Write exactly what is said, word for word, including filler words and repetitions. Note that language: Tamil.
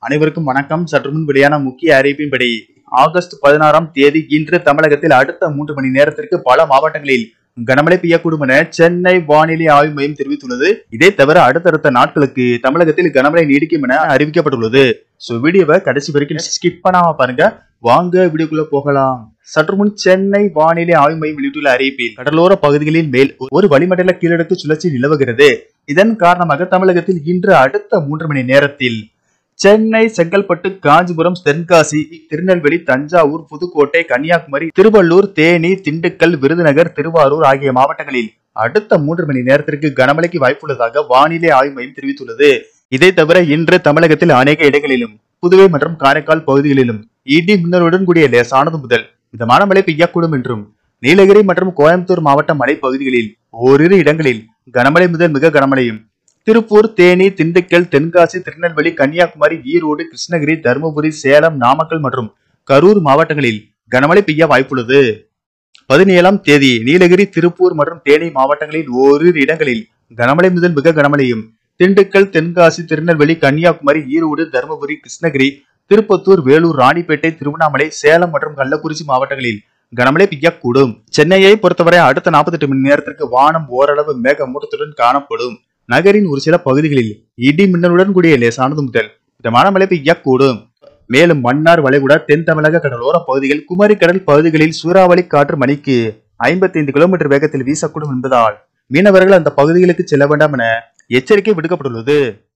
அனைவருக்கும் வணக்கம். சற்று முன் வெளியான முக்கிய அறிவிப்பின்படி ஆகஸ்ட் பதினாறாம் தேதி இன்று தமிழகத்தில் அடுத்த மூன்று மணி நேரத்திற்கு பல மாவட்டங்களில் கனமழை பெய்யக்கூடும் என சென்னை வானிலை ஆய்வு மையம் தெரிவித்துள்ளது. இதை தவிர அடுத்தடுத்த நாட்களுக்கு தமிழகத்தில் கனமழை நீடிக்கும் என அறிவிக்கப்பட்டுள்ளது. சோ வீடியோவை கடைசி வரைக்கும் ஸ்கிப் பண்ணாம பாருங்க. வாங்க வீடியோக்குள்ள போகலாம். சற்று முன் சென்னை வானிலை ஆய்வு மையம் வெளியிட்டுள்ள அறிவிப்பில் கடலோர பகுதிகளின் மேல் ஒரு வளிமண்டல கீழடுக்கு சுழற்சி நிலவுகிறது. இதன் காரணமாக தமிழகத்தில் இன்று அடுத்த மூன்று மணி நேரத்தில் சென்னை, செங்கல்பட்டு, காஞ்சிபுரம், தென்காசி, திருநெல்வேலி, தஞ்சாவூர், புதுக்கோட்டை, கன்னியாகுமரி, திருவள்ளூர், தேனி, திண்டுக்கல், விருதுநகர், திருவாரூர் ஆகிய மாவட்டங்களில் அடுத்த மூன்று மணி நேரத்திற்கு கனமழைக்கு வாய்ப்புள்ளதாக வானிலை ஆய்வு மையம் தெரிவித்துள்ளது. இதை தவிர இன்று தமிழகத்தில் அநேக இடங்களிலும் புதுவை மற்றும் காரைக்கால் பகுதிகளிலும் இடி மின்னலுடன் கூடிய லேசானது முதல் மிதமான மழை பெய்யக்கூடும் என்றும், நீலகிரி மற்றும் கோயம்புத்தூர் மாவட்ட மலைப்பகுதிகளில் ஓரிரு இடங்களில் கனமழை முதல் மிக கனமழையும், திருப்பூர், தேனி, திண்டுக்கல், தென்காசி, திருநெல்வேலி, கன்னியாகுமரி, ஈரோடு, கிருஷ்ணகிரி, தருமபுரி, சேலம், நாமக்கல் மற்றும் கரூர் மாவட்டங்களில் கனமழை பெய்ய வாய்ப்புள்ளது. பதினேழாம் தேதி நீலகிரி, திருப்பூர் மற்றும் தேனி மாவட்டங்களில் ஓரிரு இடங்களில் கனமழை முதல் மிக கனமழையும், திண்டுக்கல், தென்காசி, திருநெல்வேலி, கன்னியாகுமரி, ஈரோடு, தருமபுரி, கிருஷ்ணகிரி, திருப்பத்தூர், வேலூர், ராணிப்பேட்டை, திருவண்ணாமலை, சேலம் மற்றும் கள்ளக்குறிச்சி மாவட்டங்களில் கனமழை பெய்யக்கூடும். சென்னையை பொறுத்தவரை அடுத்த நாற்பத்தி எட்டு மணி நேரத்திற்கு வானம் ஓரளவு மேகமூட்டத்துடன் காணப்படும். நகரின் ஒரு சில பகுதிகளில் இடி மின்னலுடன் கூடிய லேசானது முதல் மிதமான மழை பெய்யக்கூடும். மேலும் மன்னார் வளைகுடா, தென் தமிழக கடலோர பகுதிகள், குமரி கடல் பகுதிகளில் சூறாவளி காற்று மணிக்கு ஐம்பத்தி ஐந்து கிலோமீட்டர் வேகத்தில் வீசக்கூடும் என்பதால் மீனவர்கள் அந்த பகுதிகளுக்கு செல்ல வேண்டாம் என எச்சரிக்கை விடுக்கப்பட்டுள்ளது.